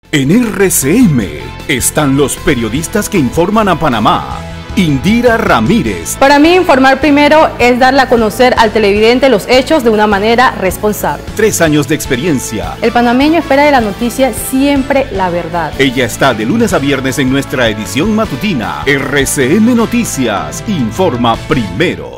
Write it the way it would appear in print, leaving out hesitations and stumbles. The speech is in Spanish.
En RCM están los periodistas que informan a Panamá. Indira Ramírez. Para mí, informar primero es darle a conocer al televidente los hechos de una manera responsable. 3 años de experiencia. El panameño espera de la noticia siempre la verdad. Ella está de lunes a viernes en nuestra edición matutina. RCM Noticias informa primero.